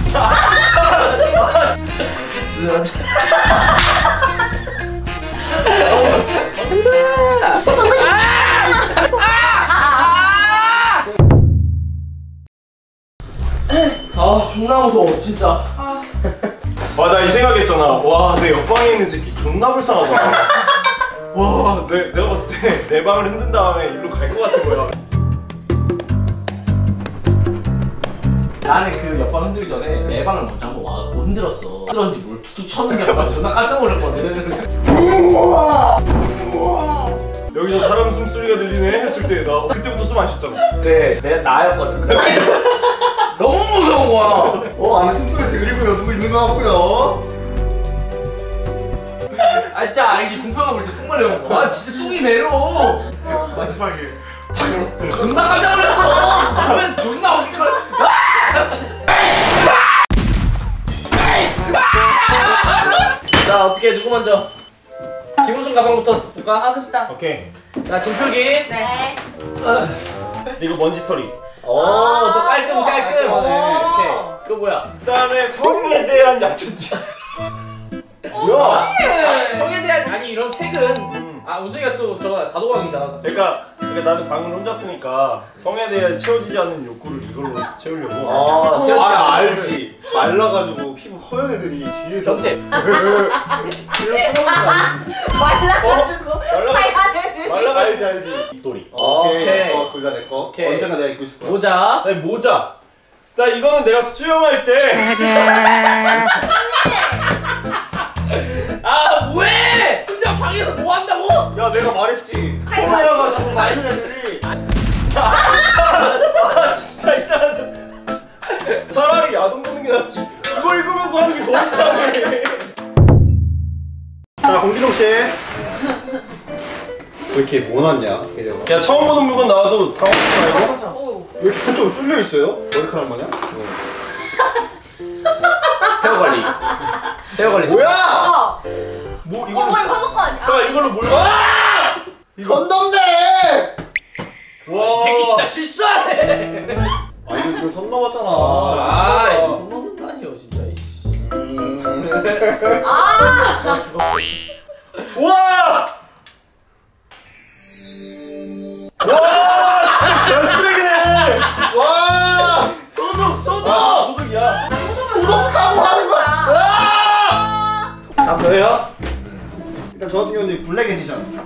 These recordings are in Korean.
아 존나 무서워 진짜. 나 이 생각했잖아. 와, 내 옆방에 있는 새끼 존나 불쌍하다. 와, 내가 봤을 때 내 방을 흔든 다음에 일로 갈 것 같은 거야. 나는 그 옆방 흔들기 전에 내 방을 먼저 한번 와갖고 흔들었어. 흔들었는지 뭘 툭툭 쳤는데 나 깜짝 놀랐거든. 여기서 사람 숨소리가 들리네 했을 때 나 그때부터 숨 안 쉬었잖아. 네, 내가 나였거든. 너무 무서운 거야. 안에 숨소리 들리고요. 누구 있는 거 같고요. 아 진짜 알지? 공평한 볼때 똥 마려운 거. 아 진짜 똥이 매워. 마지막에 방 열었을 때 존나 깜짝 놀랐어. 그러면 존나 어기컬. 자 어떻게 누구 먼저? 김우순 가방부터 볼까? 갑시다. 오케이. 자 진표기. 네. 이거 먼지털이. 또 깔끔. 이거네. 오케이. 그거 뭐야? 그다음에 성에 대한 얕은지. 뭐야? 성에 대한 아니 이런 책은 우승이가 또 저거 다도강이잖아. 그러니까 나는 방을 혼자 쓰니까 성에 대해 채워지지 않는 욕구를 이걸로 채우려고. 알지. 말라가지고 피부 허연 애들이 뒤에서 경태. 말라가지고 사야 되지. 알지. 입돌이. 오케이. 그거 내 거. 오케이. 언젠가 내가 입고 있을 거야. 모자. 나 모자. 나 이거는 내가 수영할 때. 왜? 혼자 방에서 뭐 한다고? 야 내가 말했지. 허연가지고 많은 애들이. 진짜 이상한 사람. 차라리 야동 보는 게 낫지. 이거 읽으면서 하는 게 더 이상해. 자 공기동 씨. 왜 이렇게 못 왔냐? 배려가. 야 처음 보는 물건 나와도 당황하지 말고. 왜 이렇게 한쪽으로 쏠려 있어요? 머리카락 마냥? 헤어 관리. 헤어 관리. 뭐야? 뭐 이걸로. 이거 화석 거 아니야? 야 이걸로 뭘? 건담네! 와. 새끼 진짜 실수하네. 이거 선 넘었잖아. 손 넘는 거 아니에요 진짜. 우와! 와! 진짜 개쓰레기네! 와! 소독. 소득이야. 구독하고 하는 거야! 다음 저예요? 일단 저 같은 경우는 블랙 에디션.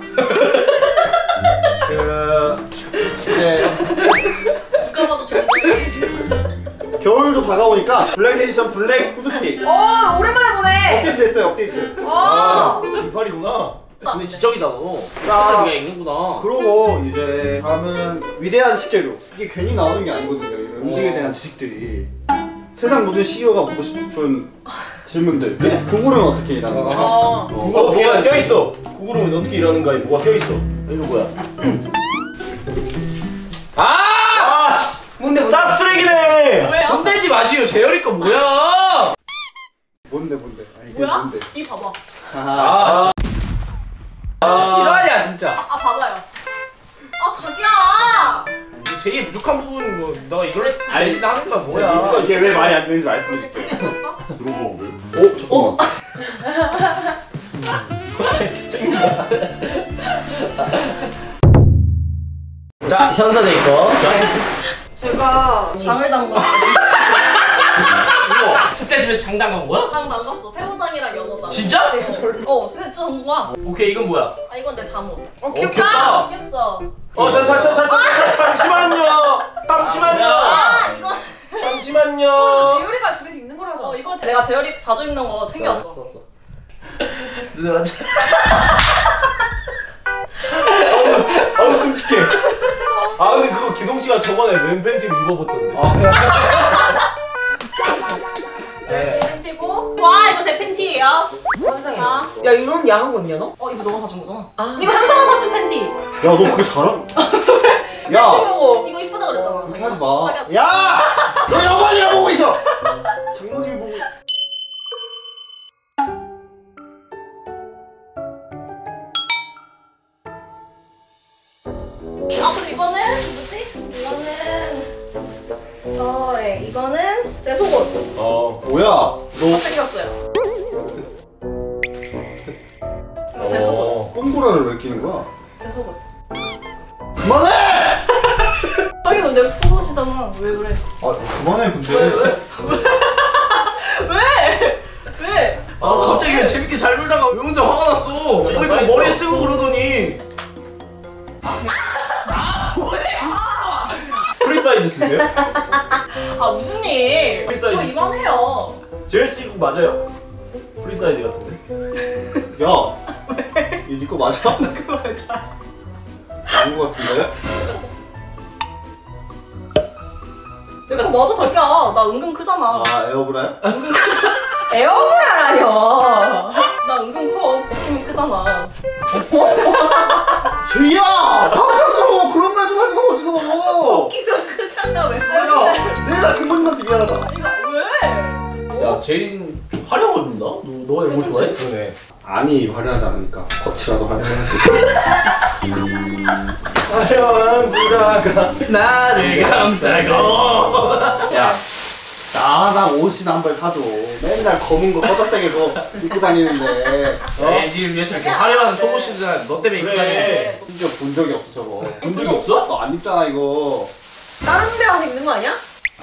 이제 누가 봐도 좋은데. 겨울도 다가오니까 블랙 에디션 블랙 후드티. 오랜만에 보네. 업데이트 됐어요, 업데이트. 긴팔이구나. 근데 지적이다 너. 야. 그게 있는구나. 그러고 이제 다음은 위대한 식재료. 이게 괜히 나오는 게 아니거든요. 이런 음식에 대한 지식들이. 세상 모든 CEO가 묻고 싶은 질문들. 구글은 어떻게 일하는 거야? 뭐가 껴있어. 구글은 어떻게 일하는가 뭐가 껴있어. 이거 뭐야? 뭔데? 쌉쓰레기네! 뭐야? 손대지 마시오. 재열이 거 뭐야? 뭔데? 아니, 이게 뭐야? 뭔데? 이 봐봐. 실화냐 진짜. 봐봐요. 자기야. 되게 부족한 부분은 뭐 너가 이걸 대신하는 거야 뭐야? 이게 왜 말이 안 되는지 말씀드릴게요. 들어봐. 자 현서대 거. 제가 장을 담갔어. 진짜 집에서 장 담간 거야? 장 담갔어. 새우장이랑 연어장. 진짜? 진짜 전공아. 오케이 이건 뭐야? 이건 내 잠옷. 귀엽다. 귀엽죠? 잠시만요. 이거. 잠시만요. 재열이가 집에서 입는 거라서. 이거 내가 재열이 자주 입는 거 챙겨왔어. 썼어. 누나 끔찍해. 근데 그거 기동 씨가 저번에 맨 팬티를 입어봤던데. 제 팬티고. 와 이거 제 팬티예요. 세상에. 야 이런 야한 거 있냐 너? 이거 너가 사준 거잖아. 이거 현서가 사준 팬티. 야, 너 그거 잘함? 야! 이거 이쁘다 그랬잖아. 그렇게 하지 마. 야! 너 영환이를 보고 있어! 장모님을 보고. 그럼 이거는 뭐지? 이거는 제 속옷. 내 프로시잖아. 왜 그래? 아 그만해 근데. 왜? 아 갑자기 왜 재밌게 잘 놀다가 왜 혼자 화가 났어? 이거 머리에 쓰고 그러더니. 프리 사이즈 쓰세요? 아 무슨 일? 프리 저 사이즈. 이만해요. 제일 씨고 맞아요? 프리 사이즈 같은데? 야, 이거 니거 맞아? 그거 맞아. 아닌 거 같은데? 내거 맞아 자기야. 나 은근 크잖아. 아 에어브라야? 에어브라라뇨. 나 은근 커. 벗기면 크잖아. 제이야! 방탄스러워! 그런 말 좀 하지 마 어디서! 벗기면 크잖아. 왜 야, 그래? 내가 장모님한테 미안하다. 이거 왜? 야 제인 좀 화려하게 입는다. 너 이거 좋아해? 그러네. 아니 화려하지 않으니까 겉이라도 화려하지. 화려한 불화가 나를 감싸고. 야, 나랑 옷이나 한 벌 사줘. 맨날 검은 거 껐다땡에서 입고 다니는데. 내 집 위해서 이렇게 화려한 속옷이잖아. 너 때문에 입고 그래. 다니는데. 심지어 본 적이 없어 저거. 본 적이 없어? 너 안 입잖아 이거. 다른 데 가서 입는 거 아니야?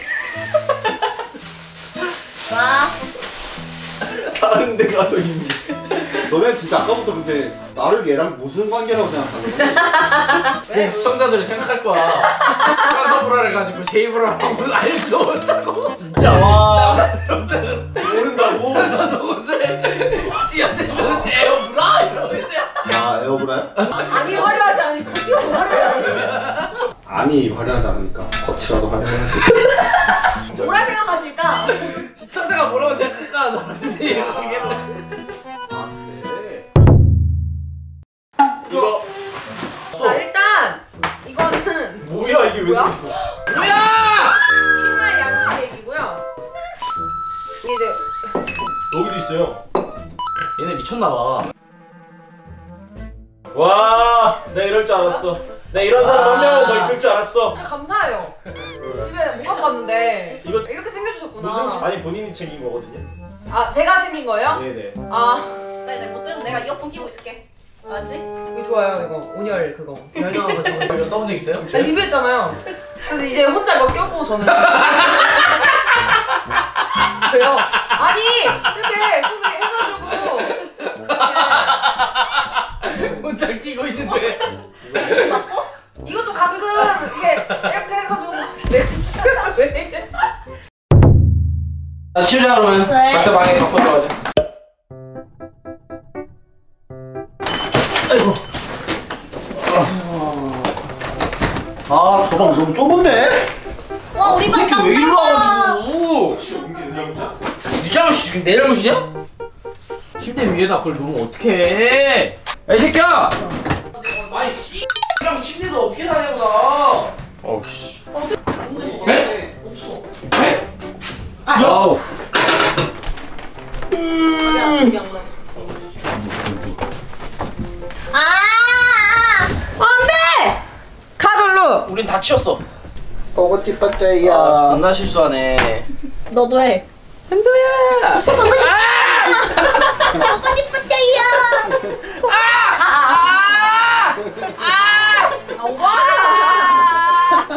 와. 다른 데 가서 입니. 너네 진짜 아까부터 근데 나를 얘랑 무슨 관계라고 생각하는 거야? 그 시청자들이 생각할 거야. 프랑스 브라를 가지고 제이 브라라고 알 수 없다고. 진짜 와. 모른다고? 그래서 속옷을 지하철에서 에어 브라 이러는데. 아 에어브라야? 아니 화려하지 않으니 겉이라도 화려하지. 아니 화려하지 않으니까 겉이라도 화려하지. 뭐라 생각하실까? 시청자가 뭐라고 생각할까? 나한테 얘기하겠네. 아 그래? 이거 자 일단 이거는 뭐야 이게 왜 뭐야? 들어있어? 뭐야? 1인말 양치 얘기고요. 이게 이제 여기도 있어요. 얘네 미쳤나봐. 와, 내가 이럴 줄 알았어. 내가 이런 사람 한 명은 더 있을 줄 알았어. 진짜 감사해요. 집에 못 갖고 왔는데 이거 이렇게 챙겨주셨구나. 아니 본인이 챙긴 거거든요. 아 제가 챙긴 거예요? 네네. 아 자 이제 못 들은 내가 이어폰 끼고 있을게. 알았지? 이거 좋아요 이거 온열 그거 열 나와가지고. 이거 써본 적 있어요? 아니 리뷰했잖아요. 그래서 이제 혼자 몇 껴보고 저는 왜요? 아니 이렇게 손을 해가지고 혼자 끼고 있는데. 이것도 가끔 이렇게 해가지고 내가 진짜 왜 이래? 자 치우자 그러면. 네. 각자 방에 갖고 들어가자. 아 저 방 너무 좁은데? 와 우리 이 방 새끼 왜 이리 와가지고. 이게 내 잘못이야? 네 잘못이 내 잘못이냐? 침대 위에다 그걸 놓으면 어떡해? 야이 새끼야! 아니 씨 이랑 침대도 어떻게 사냐고 나. 어우 씨. 네? 네? 아우. 안돼! 가절로. 우린 다 치웠어. 뽀꼬티 빠떼야. 겁나 실수하네. 너도 해. 현서야. 아 오바야.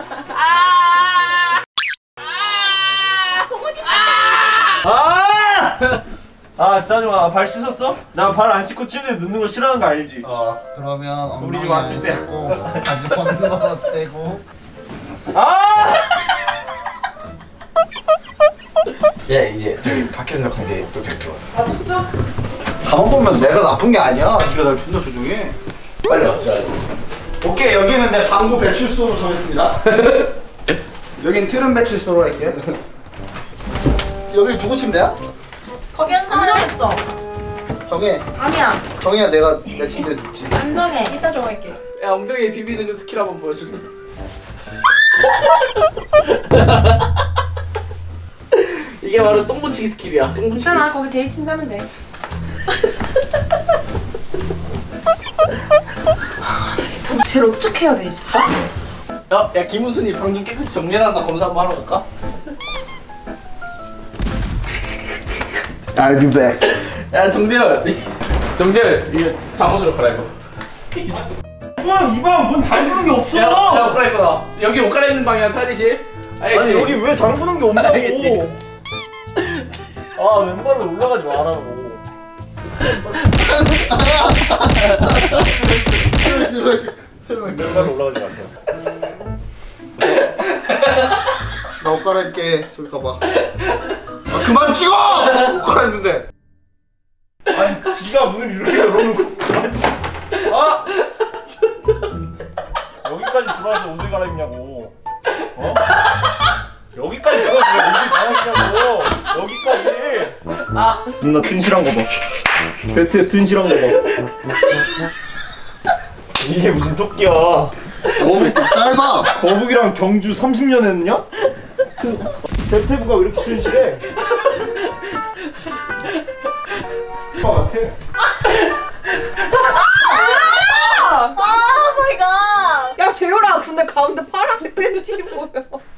아! 아 진짜 좀 발 씻었어? 나 발 안 씻고 침대에 눕는 거 싫어하는 거 알지? 그러면 우리 집 엉덩이 왔을 안 때. 씻고 다시 걷는 거 떼고 아! 예, 이제 저기 밖에서 강제 또 결정. 아 진짜? 가만 보면 내가 나쁜 게 아니야. 네가 날 존나 조종해. 빨리 왔자. 오케이 여기는 내 방구 배출소로 정했습니다. 여긴 트름 배출소로 할게. 여기 누구 침대야? 거기 한 사람 안정했어. 정해. 아니야. 정해야 내가 내 침대에 눕지. 안정해. 이따 정할게. 야 엉덩이에 비비는 그 스킬 한번 보여줄래? 이게 바로 똥 붙이기 스킬이야. 똥 붙이기. 괜찮아 거기 제일 친다면 돼. 나 진짜 제일 어떻게 해야 돼 진짜? 야 김우순이 방 좀 깨끗이 정리해놨나 검사 한번 하러 갈까? I'll be back. 야 정재열 이거 잠옷으로 갈아입어. 이 방 문 잠그는 게 없어. 야, 옷 갈아입고 나. 여기 옷 갈아입는 방이야, 탈의실. 알겠지? 아니 여기 왜 잠그는 게 없냐고. 알겠지? 아 왼발로 올라가지 말라고. 왼발로 올라가지 마세요. 나 옷 갈아입게. 저기 가봐. 아 그만 찍어! 옷 갈아입는데. 아니 지가 문을 이렇게 열어놓고. 아 여기까지 들어와서 옷을 갈아입냐고. 어? 여기까지 들어와서 왜 옷을 갈아입냐고. 여기까지. 누나 튼실한 거 봐. 배트에 튼실한 거 봐. 이게 무슨 토끼야. 짧아. 거북이랑 경주 30년 했냐? 배트부가 왜 이렇게 튼실해? 오빠 같아. 아 마이 갓. 야 재열아 근데 가운데 파란색 팬티 보여.